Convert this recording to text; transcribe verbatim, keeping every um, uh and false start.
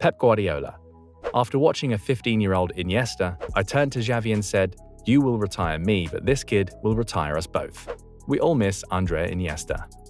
Pep Guardiola. After watching a fifteen-year-old Iniesta, I turned to Xavi and said, "You will retire me, but this kid will retire us both." We all miss Andre Iniesta.